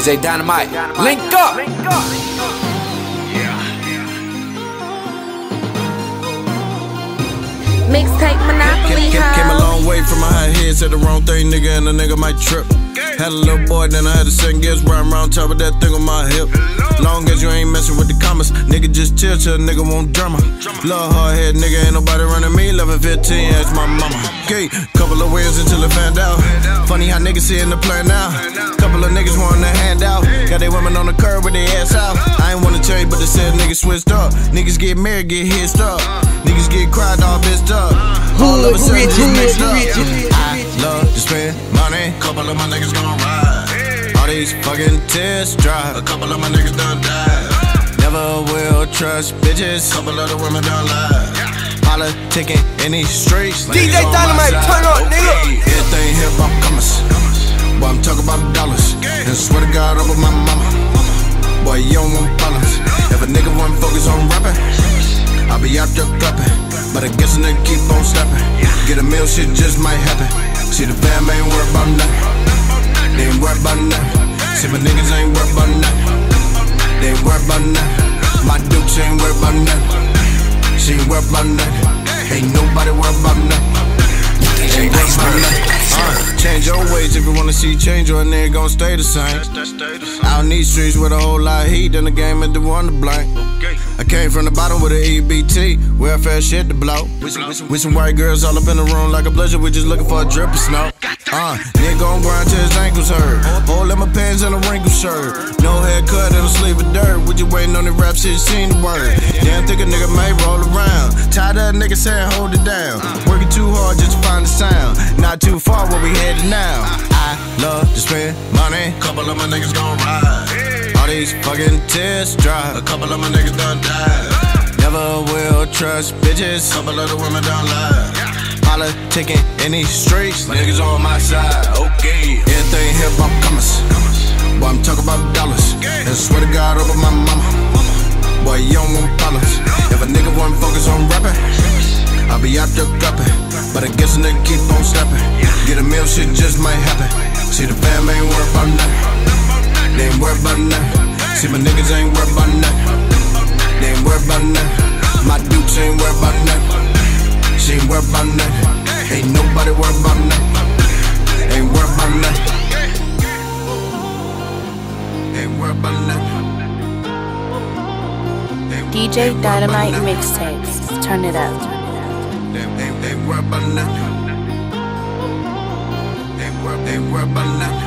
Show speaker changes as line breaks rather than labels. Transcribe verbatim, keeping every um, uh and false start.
J Dynamite, link up.
Mixtape Monopoly,
came, came a long way from my high head, said the wrong thing, nigga, and a nigga might trip. Had a little boy, then I had to second guess, riding around top of that thing on my hip. Long as you ain't messing with the commas, nigga just chill till a nigga want drama. Love hard head, nigga, ain't nobody running me. eleven fifteen, ask my mama. Okay, couple of wins until I found out. Funny how niggas see in the plan now. Couple of niggas wanting a handout. Got they women on the curb with their ass out. I ain't wanna tell you, but they said niggas switched up. Niggas get married, get hitched up. Niggas get cried, all bitched up. All of a sudden, just mixed up. I love to spend money. Couple of my niggas gon' ride. All these fucking test drive. A couple of my niggas done died. Never will trust bitches. Couple of the women done lie. Politicking in these streets.
D J Dynamite, turn up, nigga.
Everything hip hop comers. Boy, I'm talking about dollars. And swear to God over my mama. Boy, you don't want problems. If a nigga want focus on rapping, I'll be out there clapping. But I guess a nigga keep on stepping. Get a meal, shit just might happen. See the fam ain't worried about nothing. They ain't worried about nothing. See my niggas ain't worried about nothing. They ain't worried about nothing. My dukes ain't worried about nothing. She ain't worried about nothing. Ain't nobody worried about nothing. Ain't worried about nothing. Uh, change your ways if you wanna see change, or a nigga gon' stay the same. Out in these streets with a whole lot of heat, and the game is the one to blame. I came from the bottom with an E B T, welfare shit to blow. With some white girls all up in the room like a blizzard, we just looking for a drip of snow. Uh, nigga gon' grind till his ankles hurt. Hole in my pants and a wrinkled shirt. No haircut and a sleeve of dirt. We just waiting on the rap shit, seen the word. Damn, think a nigga may roll around. Tired of a nigga saying hold it down. Working too hard just to find the sound. Not too far where we headed now. I love to spend money. Couple of my niggas gon' ride. All these fucking test drive. A couple of my niggas done died. Never will trust bitches. Couple of the women done lie. Politicking in these streets. Niggas on my side, okay. Everything hip hop comers. Boy, I'm talking about dollars. And swear to God over my mama. Boy, you don't want problems. If a nigga want focus on rapping, I'll be out there clapping. But I guess a nigga keep on stepping. Get a meal, shit just might happen. See the fam ain't worried about nothing. They ain't worried about nothing. See my niggas ain't worried about nothing. They ain't worried about nothing. My dukes ain't worried about nothing. She ain't worried about nothing. Ain't nobody worried about nothing. Ain't worried about nothing. Ain't worried about nothing.
D J Dynamite mixtapes. Turn it up.
Ain't worried about nothing. Ain't worried about nothing.